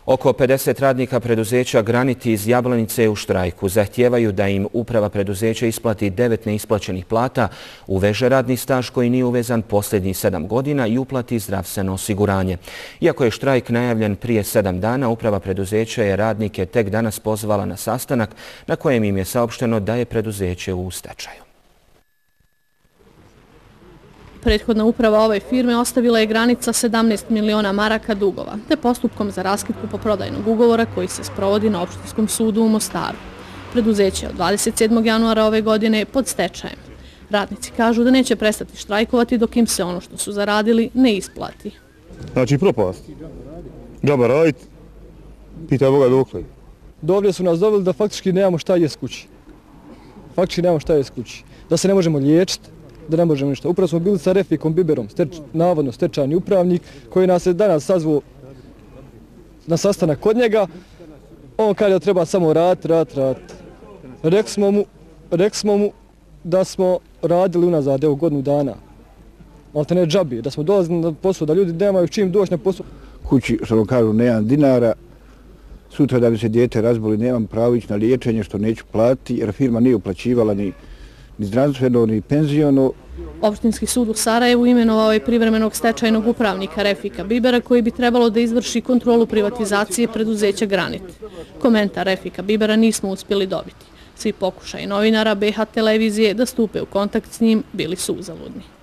Oko 50 radnika preduzeća Granit iz Jablanice u štrajku. Zahtijevaju da im uprava preduzeća isplati 9 neisplaćenih plata, uveže radni staž koji nije uvezan posljednjih 7 godina i uplati zdravstveno osiguranje. Iako je štrajk najavljen prije 7 dana, uprava preduzeća je radnike tek danas pozvala na sastanak na kojem im je saopšteno da je preduzeće u stečaju. Prethodna uprava ove firme ostavila je Granica 17 miliona maraka dugova, te postupkom za raskid kupoprodajnog ugovora koji se sprovodi na Opštinskom sudu u Mostaru. Preduzeće od 27. januara ove godine pod stečajem. Radnici kažu da neće prestati štrajkovati dok im se ono što su zaradili ne isplati. Znači propast. Džaba radit, pitaj Boga dokle. Dovdje su nas doveli da faktički nemamo šta jest kući. Da se ne možemo liječiti, da ne možemo ništa. Upravo smo bili sa Refikom Biberom, navodno stečajni upravnik, koji nas je danas sazvao na sastanak kod njega. On kaže da treba samo raditi. Rekli smo mu da smo radili unazad godinu dana. Ali te ne džabi, da smo dolazili na posao, da ljudi nemaju čim doći na posao. Kući, što vam kažu, nemam dinara. Sutra da bi se dijete razboli, nemam pravo ići na liječenje što neću platiti, jer firma nije uplaćivala ni zdravstveno, ni penziono. Opštinski sud u Sarajevu imenovao je privremenog stečajnog upravnika Refika Bibera koji bi trebalo da izvrši kontrolu privatizacije preduzeća Granit. Komentar Refika Bibera nismo uspjeli dobiti. Svi pokušaji novinara BH televizije da stupe u kontakt s njim bili su uzaludni.